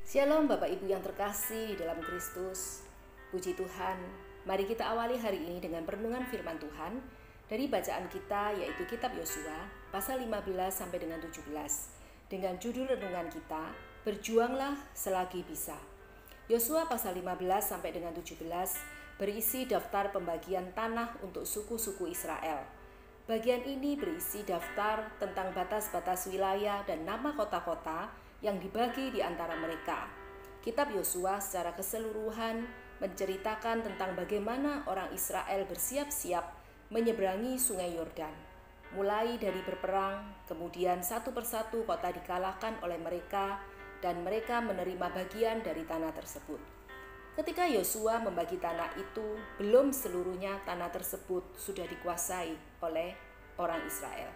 Shalom Bapak Ibu yang terkasih dalam Kristus. Puji Tuhan, mari kita awali hari ini dengan perenungan firman Tuhan dari bacaan kita, yaitu kitab Yosua pasal 15 sampai dengan 17. Dengan judul renungan kita, Berjuanglah selagi bisa. Yosua pasal 15 sampai dengan 17 berisi daftar pembagian tanah untuk suku-suku Israel. Bagian ini berisi daftar tentang batas-batas wilayah dan nama kota-kota yang dibagi di antara mereka. Kitab Yosua secara keseluruhan menceritakan tentang bagaimana orang Israel bersiap-siap menyeberangi sungai Yordan. Mulai dari berperang, kemudian satu persatu kota dikalahkan oleh mereka dan mereka menerima bagian dari tanah tersebut. Ketika Yosua membagi tanah itu, belum seluruhnya tanah tersebut sudah dikuasai oleh orang Israel.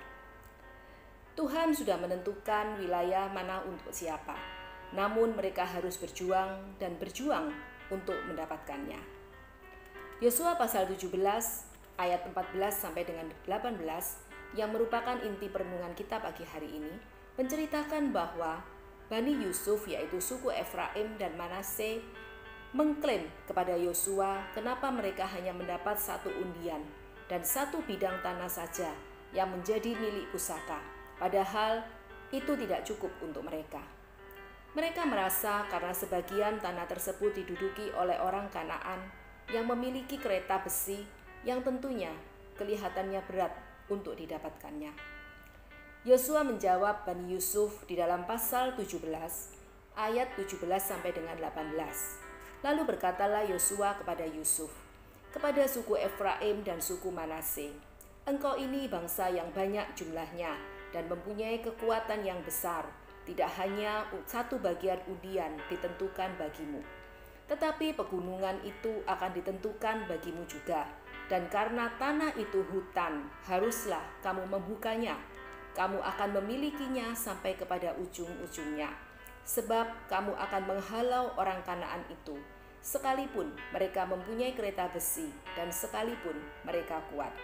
Tuhan sudah menentukan wilayah mana untuk siapa, namun mereka harus berjuang dan berjuang untuk mendapatkannya. Yosua pasal 17 ayat 14 sampai dengan 18 yang merupakan inti perenungan kita pagi hari ini menceritakan bahwa Bani Yusuf, yaitu suku Efraim dan Manase, mengklaim kepada Yosua kenapa mereka hanya mendapat satu undian dan satu bidang tanah saja yang menjadi milik pusaka. Padahal itu tidak cukup untuk mereka. Mereka merasa karena sebagian tanah tersebut diduduki oleh orang Kanaan yang memiliki kereta besi yang tentunya kelihatannya berat untuk didapatkannya. Yosua menjawab Bani Yusuf di dalam pasal 17 ayat 17 sampai dengan 18. Lalu berkatalah Yosua kepada Yusuf, kepada suku Efraim dan suku Manase, engkau ini bangsa yang banyak jumlahnya dan mempunyai kekuatan yang besar. Tidak hanya satu bagian undian ditentukan bagimu, tetapi pegunungan itu akan ditentukan bagimu juga. Dan karena tanah itu hutan, haruslah kamu membukanya. Kamu akan memilikinya sampai kepada ujung-ujungnya, sebab kamu akan menghalau orang Kanaan itu, sekalipun mereka mempunyai kereta besi dan sekalipun mereka kuat.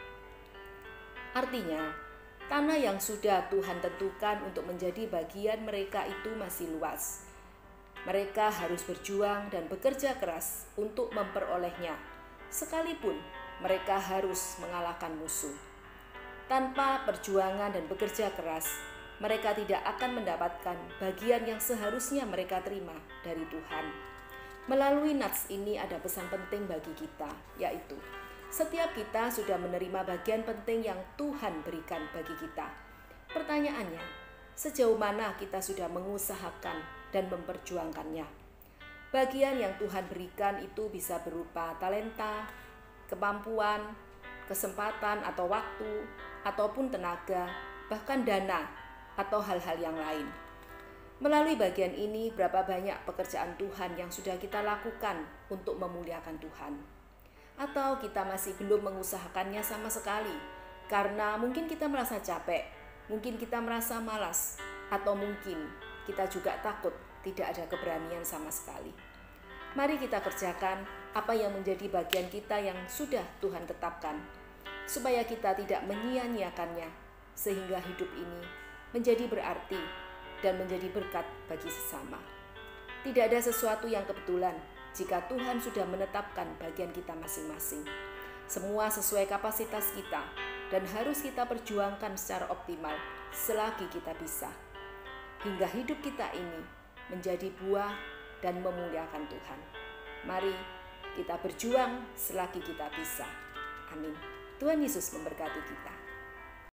Artinya, tanah yang sudah Tuhan tentukan untuk menjadi bagian mereka itu masih luas. Mereka harus berjuang dan bekerja keras untuk memperolehnya, sekalipun mereka harus mengalahkan musuh. Tanpa perjuangan dan bekerja keras, mereka tidak akan mendapatkan bagian yang seharusnya mereka terima dari Tuhan. Melalui nats ini ada pesan penting bagi kita, yaitu setiap kita sudah menerima bagian penting yang Tuhan berikan bagi kita. Pertanyaannya, sejauh mana kita sudah mengusahakan dan memperjuangkannya? Bagian yang Tuhan berikan itu bisa berupa talenta, kemampuan, kesempatan atau waktu, ataupun tenaga, bahkan dana, atau hal-hal yang lain. Melalui bagian ini, berapa banyak pekerjaan Tuhan yang sudah kita lakukan untuk memuliakan Tuhan? Atau kita masih belum mengusahakannya sama sekali karena mungkin kita merasa capek, mungkin kita merasa malas, atau mungkin kita juga takut tidak ada keberanian sama sekali. Mari kita kerjakan apa yang menjadi bagian kita yang sudah Tuhan tetapkan, supaya kita tidak menyia-nyiakannya, sehingga hidup ini menjadi berarti dan menjadi berkat bagi sesama. Tidak ada sesuatu yang kebetulan jika Tuhan sudah menetapkan bagian kita masing-masing. Semua sesuai kapasitas kita dan harus kita perjuangkan secara optimal selagi kita bisa. Hingga hidup kita ini menjadi buah dan memuliakan Tuhan. Mari kita berjuang selagi kita bisa. Amin. Tuhan Yesus memberkati kita.